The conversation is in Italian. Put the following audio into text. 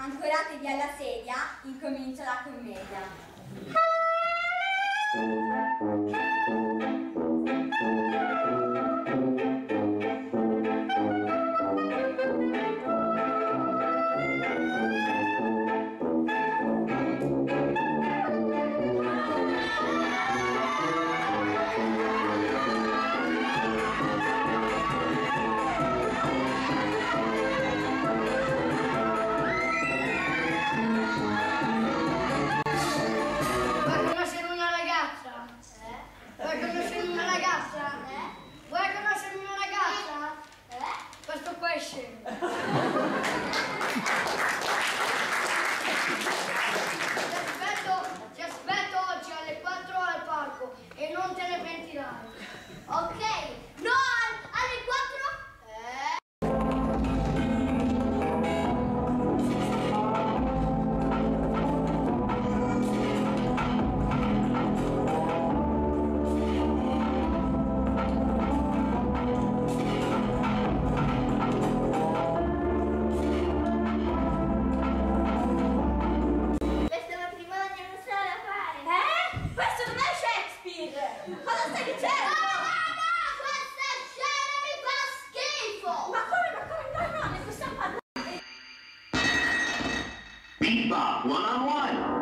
Ancoratevi alla sedia, incomincia la commedia. Ti aspetto oggi alle 4 al parco e non te ne pentirai. Ok, no alle 4? Cosa stai dicendo? No, questa scena mi fa schifo! Ma come? No, ne possiamo parlare! Bebop one-on-one!